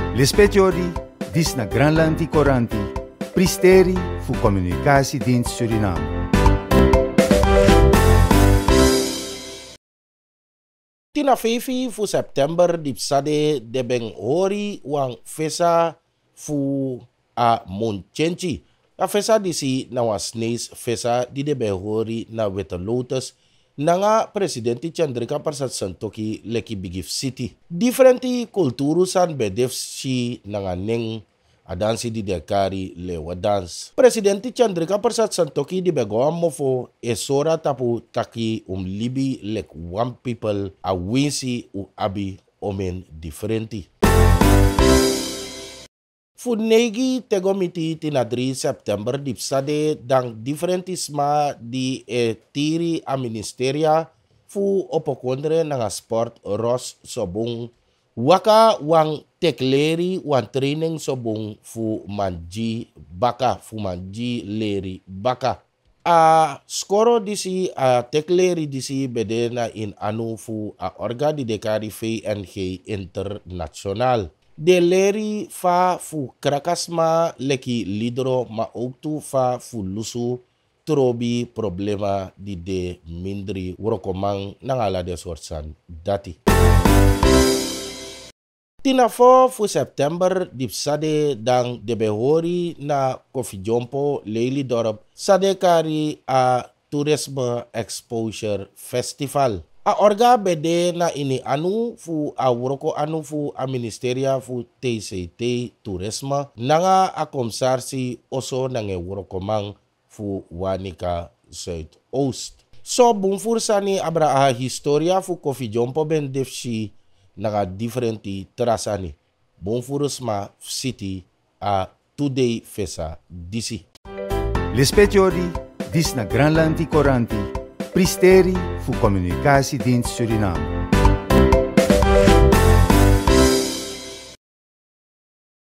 Lispetiori, dis na Granlandi Coranti, Pristeri fu Communicatiedienst Suriname. Tina 5 fu September dipsade de ben hori wang fesa fu a Monchenchi. A fesa disi na wasneis fesa di de ben hori na Wetalotus na nga presidenti Chandrika Persat Santokhi leki Bigif City. Differenti kulturu san bedef si na nga neng adansi di dekari lewa dans. Presidenti Chandrika Persat Santokhi di begoam mofo esora tapu taki libi lek one people a winsi u abi omen differenti. Fu negi tegomiti tina 3 September dipsade dang differentisma di tiri a ministeria fu opokondre nga sport ros sobong waka wang tekleri wan training sobong fu manji baka fu manji leri baka. A skoro disi a tekleri disi bedena in anu fu a orga di dekari VNG international. De leri fa fu krakasma leki lidero ma ook fa fu lusu trobi problema di de mindri worokomang nangala de sorsan dati. Tina 4 fu September dipsade dang de behori na Kofi Jompo Lely Dorp sadekari a Tourism Exposure Festival. A orga bede na ini anu fu a wuroko anu fu a ministeria fu TCT Tourisme nanga a komsarsi oso nange wuroko mang fu wanika Zuidoost. So bumfursani abra a historia fu Kofi Jompo ben defsi naga differenti terasani. Bumfurusma city a today fesa disi. Lispetiori, dis na Granlandi Coranti, Pristeri fu Communicatiedienst Suriname.